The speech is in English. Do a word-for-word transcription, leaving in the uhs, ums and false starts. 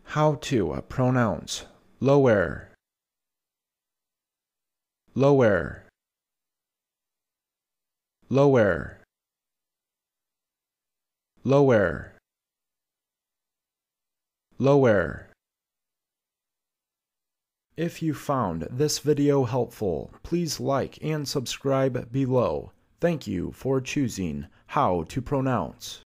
How to pronounce Laoghaire, Laoghaire, Laoghaire, Laoghaire, Laoghaire. If you found this video helpful, please like and subscribe below. Thank you for choosing How to Pronounce.